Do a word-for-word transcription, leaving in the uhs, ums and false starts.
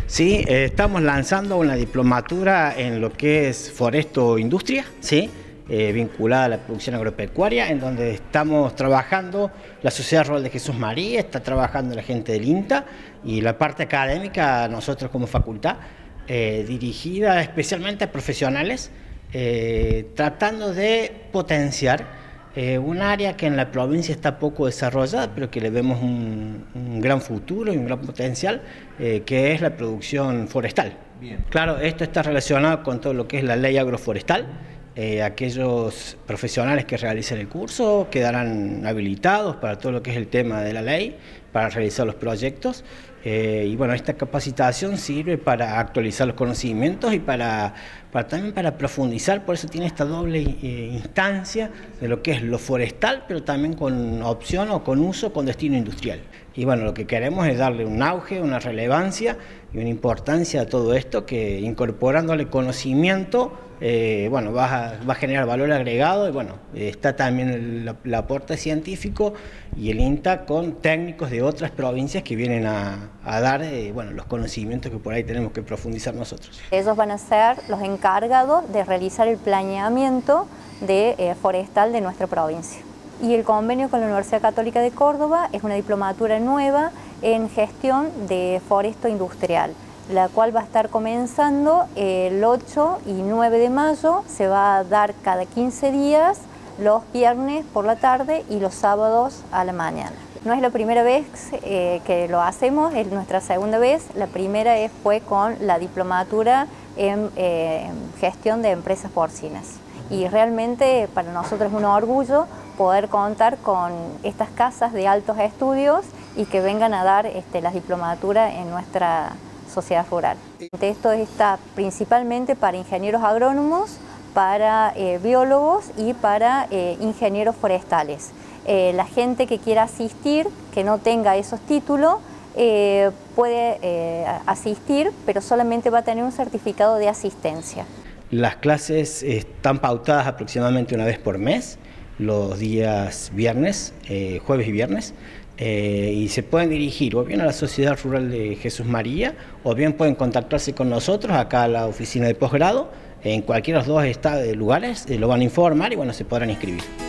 Sí, eh, estamos lanzando una diplomatura en lo que es Foresto Industria, ¿sí? Eh, vinculada a la producción agropecuaria, en donde estamos trabajando la Sociedad Rural de Jesús María, está trabajando la gente del INTA y la parte académica, nosotros como facultad, eh, dirigida especialmente a profesionales, eh, tratando de potenciar Eh, un área que en la provincia está poco desarrollada, pero que le vemos un, un gran futuro y un gran potencial, eh, que es la producción forestal. Bien. Claro, esto está relacionado con todo lo que es la ley agroforestal. Eh, aquellos profesionales que realicen el curso quedarán habilitados para todo lo que es el tema de la ley, para realizar los proyectos. Eh, y bueno, esta capacitación sirve para actualizar los conocimientos y para, para también para profundizar, por eso tiene esta doble eh, instancia de lo que es lo forestal, pero también con opción o con uso con destino industrial. Y bueno, lo que queremos es darle un auge, una relevancia y una importancia a todo esto, que incorporándole conocimiento, eh, bueno, va a, va a generar valor agregado y bueno, eh, está también el, el aporte científico y el INTA con técnicos de otras provincias que vienen a, a dar eh, bueno, los conocimientos que por ahí tenemos que profundizar nosotros. Ellos van a ser los encargados de realizar el planeamiento de, eh, forestal de nuestra provincia. Y el convenio con la Universidad Católica de Córdoba es una diplomatura nueva en gestión de foresto industrial, la cual va a estar comenzando el ocho y nueve de mayo, se va a dar cada quince días, los viernes por la tarde y los sábados a la mañana. No es la primera vez eh, que lo hacemos, es nuestra segunda vez. La primera es, fue con la diplomatura en, eh, en gestión de empresas porcinas. Y realmente para nosotros es un orgullo poder contar con estas casas de altos estudios y que vengan a dar este, las diplomaturas en nuestra sociedad rural. Esto está principalmente para ingenieros agrónomos, para eh, biólogos y para eh, ingenieros forestales. Eh, la gente que quiera asistir, que no tenga esos títulos, eh, puede eh, asistir, pero solamente va a tener un certificado de asistencia. Las clases están pautadas aproximadamente una vez por mes, los días viernes, eh, jueves y viernes, eh, y se pueden dirigir o bien a la Sociedad Rural de Jesús María o bien pueden contactarse con nosotros acá a la oficina de posgrado. En cualquiera de los dos lugares eh, lo van a informar y bueno, se podrán inscribir.